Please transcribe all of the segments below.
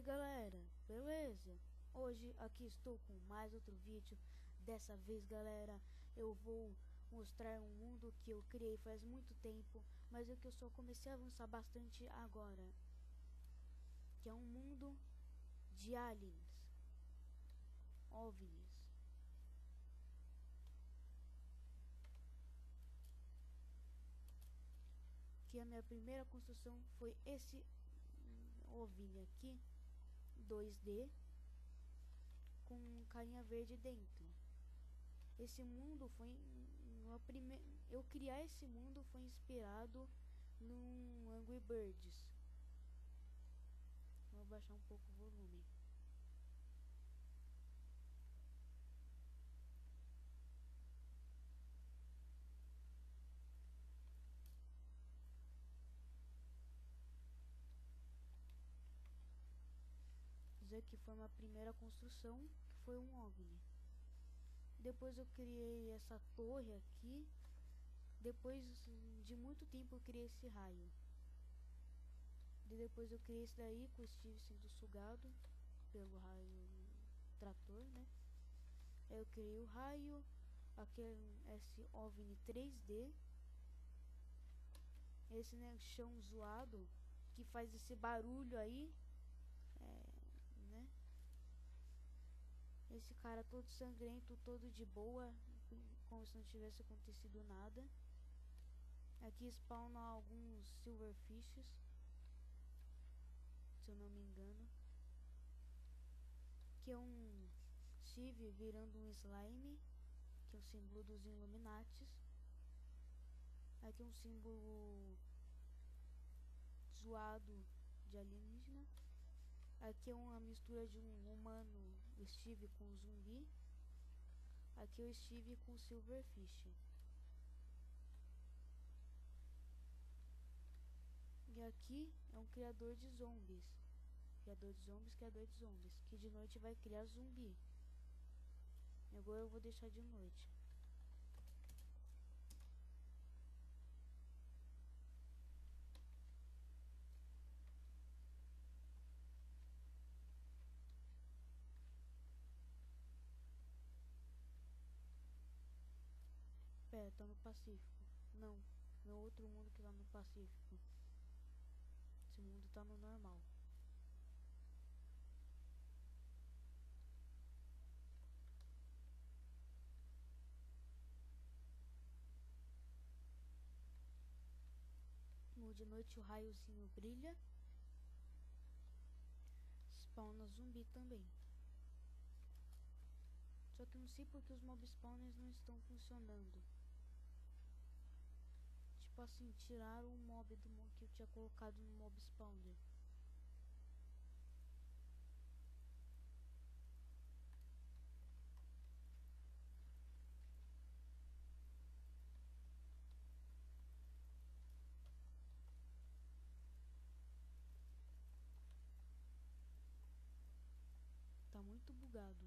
galera, beleza? Hoje aqui estou com mais outro vídeo. Dessa vez, galera, eu vou mostrar um mundo que eu criei faz muito tempo, mas é que eu só comecei a avançar bastante agora, que é um mundo de aliens, OVNIs. Que a minha primeira construção foi esse OVNI aqui, 2D, com carinha verde dentro. Esse mundo foi eu criar esse mundo foi inspirado no Angry Birds. Vou baixar um pouco o volume. Isso aqui foi uma primeira construção, que foi um OVNI. Depois eu criei essa torre aqui. Depois de muito tempo eu criei esse raio. E depois eu criei esse daí com o Steve sendo sugado pelo raio trator, né? Eu criei o raio, esse OVNI 3D. Esse, né, chão zoado que faz esse barulho aí, né? Esse cara todo sangrento, todo de boa, como se não tivesse acontecido nada. Aqui spawnam alguns silverfishes, se eu não me engano. Que é um Steve virando um slime, que é o símbolo dos Illuminatis. Aqui um símbolo zoado de alienígena. Aqui é uma mistura de um humano, o Steve, com um zumbi. Aqui é o Steve com o silverfish. E aqui é um criador de zombies. Criador de zombies, que de noite vai criar zumbi. Agora eu vou deixar de noite. Pera, tá no Pacífico. Não, no outro mundo que tá no Pacífico. Esse mundo tá no normal. De noite o raiozinho brilha. Spawna zumbi também. Só que eu não sei porque os mob spawners não estão funcionando. Tipo assim, tiraram o mob que eu tinha colocado no mob spawner. Tá muito bugado.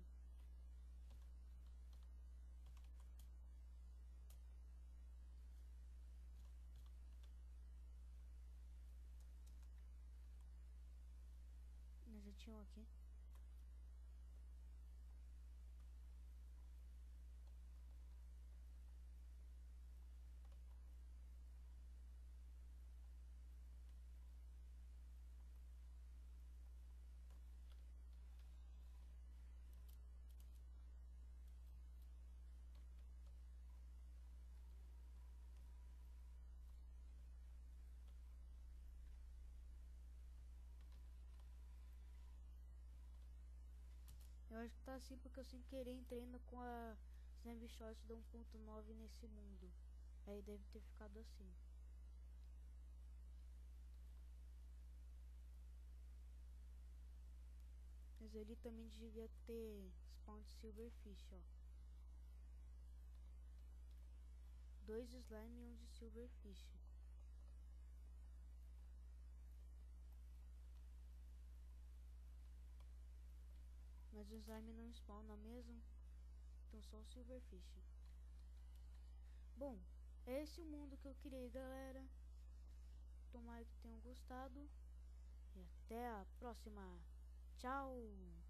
Mas já tinha um aqui. Eu acho que tá assim porque eu sem querer entrei com a snapshot da 1.9 nesse mundo. Aí deve ter ficado assim. Mas ele também devia ter spawn de silverfish, ó. 2 slime e 1 de silverfish. Mas o slime não spawna mesmo. Então só o silverfish. Bom, esse é o mundo que eu criei, galera. Tomara que tenham gostado. E até a próxima. Tchau!